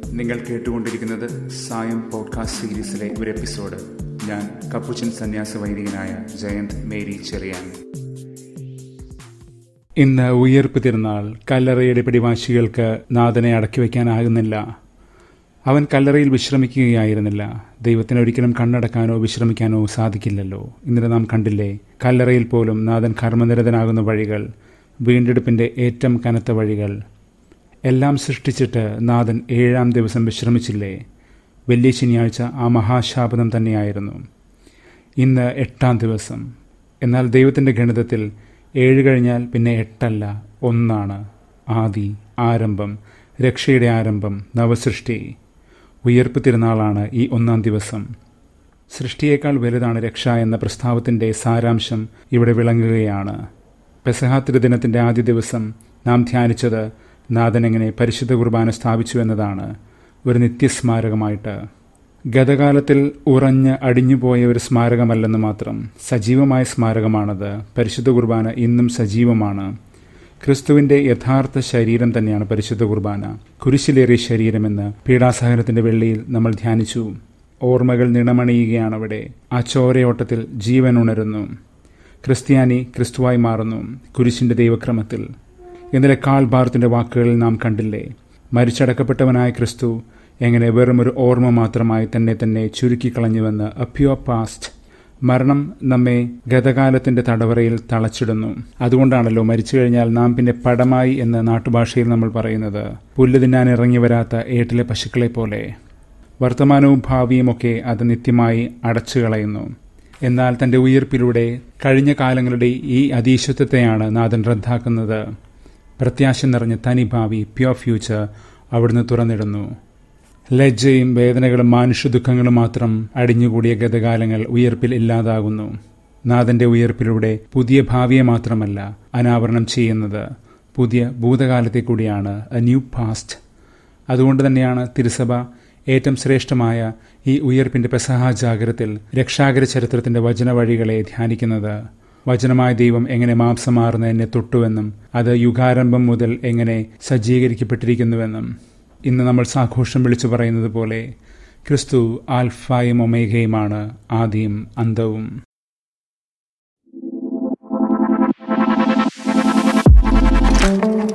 നിങ്ങൾ കേട്ടുകൊണ്ടിരിക്കുന്നത് സായം പോഡ്കാസ്റ്റ് സീരീസിലെ ഒരു എപ്പിസോഡ്. ഞാൻ കപ്പുച്ചൻ സന്യാസ വൈദികനായ ജയന്ത് മേരി ചെറിയാൻ. ഇന്ന് ഉയർപ്പ് തിരുനാൾ. കല്ലറയുടെ പിടിവാശികൾക്ക് നാഥനെ അടക്കി വയ്ക്കാനാകുന്നില്ല. അവൻ കല്ലറയിൽ വിശ്രമിക്കുകയായിരുന്നില്ല. ദൈവത്തിന് ഒരിക്കലും കണ്ണടക്കാനോ വിശ്രമിക്കാനോ സാധിക്കില്ലല്ലോ. ഇന്നലെ നാം കണ്ടില്ലേ, കല്ലറയിൽ പോലും നാഥൻ കർമ്മനിരതനാകുന്ന വഴികൾ, വീണ്ടെടുപ്പിൻ്റെ ഏറ്റവും കനത്ത വഴികൾ എല്ലാം സൃഷ്ടിച്ചിട്ട് നാഥൻ 7-ാം ദിവസം വിശ്രമിച്ചില്ലേ? വലിയ ശനിയാഴ്ച ആ മഹാശാപനം തന്നെയായിരുന്നു. ഇന്ന് 8-ാം ദിവസം. എന്നാൽ ദൈവത്തിൻ്റെ ഗണിതത്തിൽ 7 കഴിഞ്ഞാൽ പിന്നെ 8 അല്ല, 1 ആദി, ആരംഭം, രക്ഷയുടെ ആരംഭം, നവസൃഷ്ടി. ഉയർപ്പ് തിരുനാളാണ് ഈ 1-ാം ദിവസം. സൃഷ്ടിയേക്കാൾ വലുതാണ് രക്ഷ എന്ന പ്രസ്താവത്തിൻ്റെ സാരാംശം ഇവിടെ വിളങ്ങുകയാണ്. പെസഹ തിരുദിനത്തിൻ്റെ ആദ്യ ദിവസം നാം ധ്യാനിച്ചത് നാഥൻ എങ്ങനെ പരിശുദ്ധ കുർബാന സ്ഥാപിച്ചു എന്നതാണ്, ഒരു നിത്യസ്മാരകമായിട്ട്. ഗതകാലത്തിൽ ഉറഞ്ഞ് അടിഞ്ഞുപോയ ഒരു സ്മാരകമല്ലെന്ന് മാത്രം, സജീവമായ സ്മാരകമാണത്. പരിശുദ്ധ കുർബാന ഇന്നും സജീവമാണ്. ക്രിസ്തുവിൻ്റെ യഥാർത്ഥ ശരീരം തന്നെയാണ് പരിശുദ്ധ കുർബാന. കുരിശിലേറിയ ശരീരമെന്ന് പീഡാസഹനത്തിൻ്റെ വെള്ളിയിൽ നമ്മൾ ധ്യാനിച്ചു. ഓർമ്മകൾ നിണമണിയുകയാണവിടെ. ആ ചോരയോട്ടത്തിൽ ജീവൻ ഉണരുന്നു. ക്രിസ്ത്യാനി ക്രിസ്തുവായി മാറുന്നു കുരിശിൻ്റെ ദൈവക്രമത്തിൽ. ഇന്നലെ കാൽഭാരത്തിൻ്റെ വാക്കുകളിൽ നാം കണ്ടില്ലേ, മരിച്ചടക്കപ്പെട്ടവനായ ക്രിസ്തു എങ്ങനെ വെറുമൊരു ഓർമ്മ മാത്രമായി തന്നെ ചുരുക്കിക്കളഞ്ഞുവെന്ന്. A pure past. മരണം നമ്മെ ഗതകാലത്തിൻ്റെ തടവറയിൽ തളച്ചിടുന്നു. അതുകൊണ്ടാണല്ലോ മരിച്ചു കഴിഞ്ഞാൽ നാം പിന്നെ പടമായി എന്ന് നാട്ടുഭാഷയിൽ നമ്മൾ പറയുന്നത്. പുല്ല് തിന്നാൻ ഇറങ്ങി വരാത്ത ഏട്ടിലെ പശുക്കളെ പോലെ. വർത്തമാനവും ഭാവിയുമൊക്കെ അത് നിത്യമായി അടച്ചു കളയുന്നു. എന്നാൽ തൻ്റെ ഉയിർപ്പിലൂടെ കഴിഞ്ഞ കാലങ്ങളുടെ ഈ അതീശത്വത്തെയാണ് നാഥൻ റദ്ദാക്കുന്നത്. പ്രത്യാശ നിറഞ്ഞ തനി ഭാവി, പ്യുവർ ഫ്യൂച്ചർ അവിടുന്ന് തുറന്നിടുന്നു. ലജ്ജയും വേദനകളും മാനുഷ്യ ദുഃഖങ്ങളും മാത്രം അടിഞ്ഞുകൂടിയ ഗതകാലങ്ങൾ ഉയർപ്പിൽ ഇല്ലാതാകുന്നു. നാഥൻ്റെ ഉയർപ്പിലൂടെ പുതിയ ഭാവിയെ മാത്രമല്ല അനാവരണം ചെയ്യുന്നത്, പുതിയ ഭൂതകാലത്തെ കൂടിയാണ്. A new past. അതുകൊണ്ട് തന്നെയാണ് തിരുസഭ ഏറ്റവും ശ്രേഷ്ഠമായ ഈ ഉയർപ്പിൻ്റെ പെസഹ ജാഗരത്തിൽ രക്ഷാകര ചരിത്രത്തിൻ്റെ വചനവഴികളെ ധ്യാനിക്കുന്നത്. വചനമായ ദൈവം എങ്ങനെ മാംസമാർന്ന് എന്നെ തൊട്ടുവെന്നും അത് യുഗാരംഭം മുതൽ എങ്ങനെ സജ്ജീകരിക്കപ്പെട്ടിരിക്കുന്നുവെന്നും. ഇന്ന് നമ്മൾ സാഘോഷം വിളിച്ചു പറയുന്നത് പോലെ ക്രിസ്തു ആൽഫായും ഒമേഗയുമാണ്, ആദിയും അന്തവും.